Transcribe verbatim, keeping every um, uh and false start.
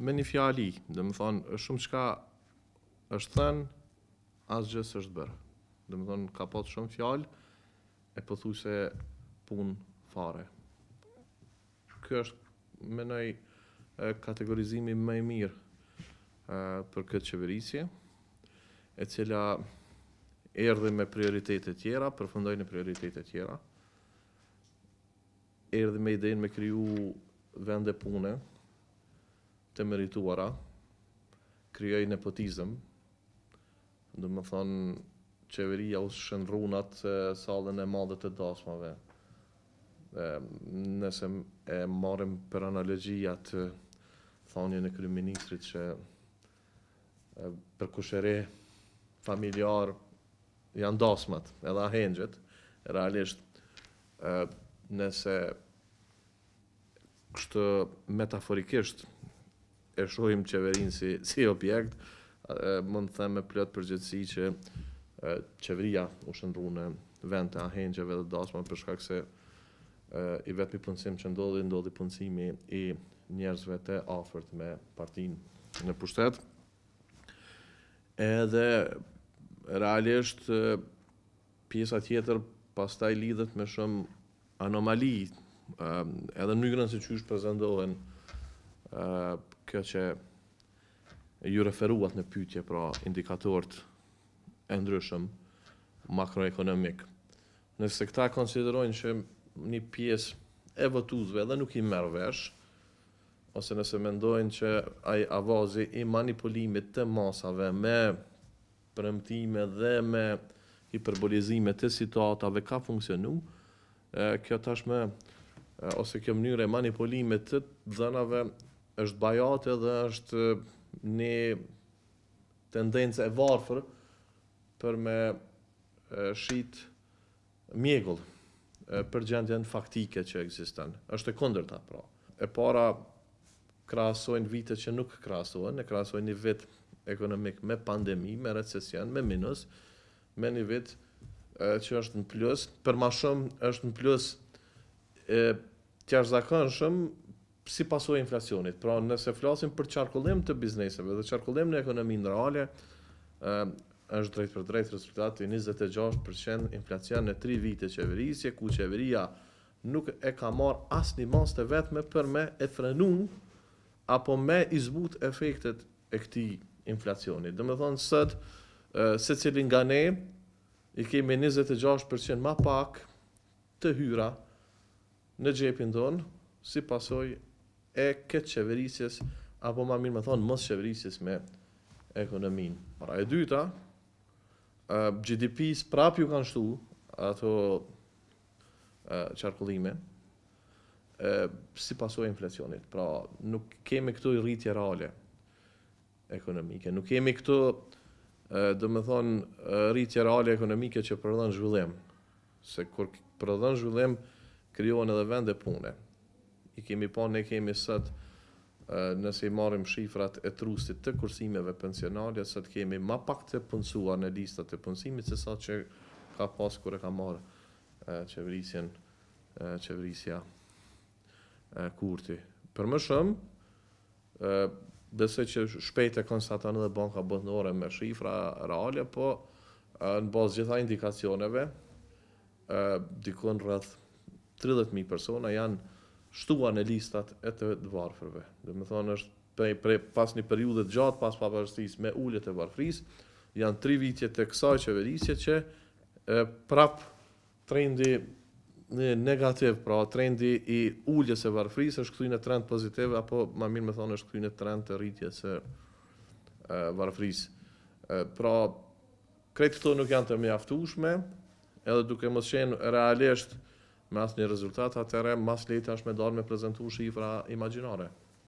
me një fjali, dhe më thonë, është shumë çka është thënë, asgjë s'është bërë. Dhe më thonë, ka pas shumë fjalë, e pothuajse punë fare. Ky është, mendoj, kategorizimi më i mirë uh, për këtë qeverisje, e cila erdhi me prioritete tjera, përfundoi në prioritete tjera. Erdhi me idenë me kriju vende pune të merituara, krijoi nepotizëm, do të thonë qeveria u shndrrun atë sallën e madhe të dasmave. E, nëse e marrim për analogji atë thonjën e kryeministrit që e, për kushëre familjar janë dasmat, edhe ahengjet, realisht e, nëse kështë metaforikisht e shohim qeverinë si, si objekt, e, mund të them me plot përgjithësi që e, qeveria u shndrru në vend të ahengjeve dhe dasmave për shkak se e, i vetmi punësim që ndodhi, ndodhi punësimi i njerëzve të afërt me partinë në pushtet. Edhe realisht pjesa tjetër pastaj lidhet me shumë anomali, edhe në mënyrën se çysh prezantohen kjo që ju referuat në pyetje, pra indikatorët e ndryshëm makroekonomik. Nëse këta konsiderojnë që një pjesë e votuesve edhe nuk i merr vesh, ose nëse mendojnë që ai avazi i manipulimit të masave me premtime dhe me hiperbolizime të situatave ka funksionu, kjo tashmë ose kjo mënyrë e manipulimit të dhënave është bajate dhe është një tendencë e varfër për me shit mjegull për gjendjen faktike që ekziston. Është e kundërta, pra. E para krahasojnë vite që nuk krahasohen, e krahasojnë një vit ekonomik me pandemi, me recesion, me minus, me një vit e, që është në plus, për ma shumë është në plus e, jashtëzakonshëm si pasojë e inflacionit. Pra nëse flasim për qarkullim të bizneseve dhe qarkullim në ekonominë reale, e, është drejt për drejt rezultati njëzet e gjashtë përqind inflacion në tri vite qeverisje, ku qeveria nuk e ka marrë asnjë mas të vetme për me e frenu apo me izbut efektet e këtij inflacioni. Dhe me thonë sët, se cilin nga ne, i kemi njëzet e gjashtë përqind ma pak të hyra në xhepin tonë, si pasoj e këtë qeverisjes, apo ma mirë me thonë mos qeverisjes me ekonominë. Para e dyta, G D P-s prap ju kanë shtu ato qarkullime, si pasoj inflacionit. Pra nuk kemi këtu rritje reale ekonomike. Nuk kemi këtu, do me thonë, rritje reale ekonomike që përdhën zhvillim. Se kur përdhën zhvillim, krijohen edhe vende pune. I kemi pa, ne kemi sot, nëse i marrim shifrat e trustit të kursimeve pensionale, sot kemi ma pak të punësuar në listat e punësimit, se sa që ka pas kur e ka marrë qeverisjen, qeverisja Kurti. Për më shumë, besoj që shpejt e konstaton edhe Banka Botërore me shifra reale, po në bazë gjitha indikacioneve, dikon rreth tridhjetë mijë persona janë shtuar në listat e të varfërve. Dhe me thonë është prej, prej, pas një periudhe të gjatë pas pavarësisë me uljet e varfërisë, janë tri vitje të kësaj qeverisje që e, prap trendi negativ, pra trendi i uljes së varfërisë është kthyer në trend pozitiv, apo më mirë me thonë është kthyer në trend të rritjes së varfërisë. Pra krejt këto nuk janë të mjaftueshme, edhe duke mos qenë realisht me asnjë rezultat, atëherë mas lehtë është me dalë me prezantu shifra imagjinare.